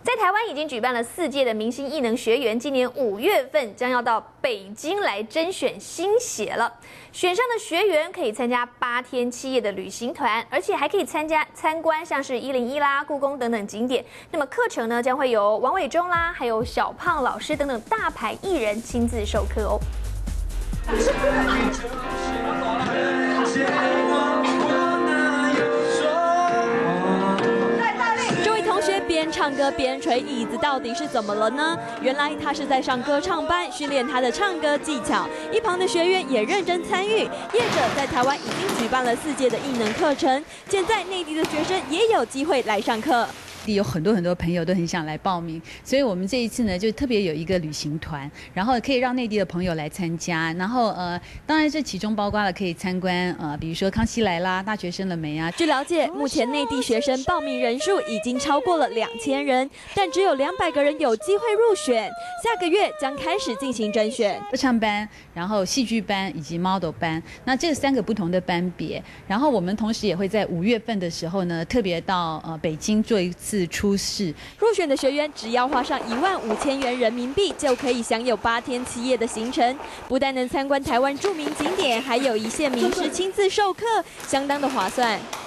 在台湾已经举办了4届的明星艺能学员，今年5月份将要到北京来甄选新血了。选上的学员可以参加8天7夜的旅行团，而且还可以参观像是101啦、故宫等等景点。那么课程呢，将会由王伟忠啦，还有小胖老师等等大牌艺人亲自授课哦。 边唱歌边捶椅子，到底是怎么了呢？原来他是在上歌唱班训练他的唱歌技巧，一旁的学员也认真参与。业者在台湾已经举办了4届的艺能课程，现在内地的学生也有机会来上课。 有很多朋友都很想来报名，所以我们这一次呢，就特别有一个旅行团，然后可以让内地的朋友来参加，然后当然这其中包括了可以参观比如说康熙来啦、大学生了没啊。 据了解，目前内地学生报名人数已经超过了2000人，但只有200个人有机会入选，下个月将开始进行甄选。 歌唱班，然后戏剧班以及 model 班，那这3个不同的班别，然后我们同时也会在5月份的时候呢，特别到北京做一次。 出示入选的学员只要花上15000元人民币，就可以享有8天7夜的行程，不但能参观台湾著名景点，还有一线名师亲自授课，相当的划算。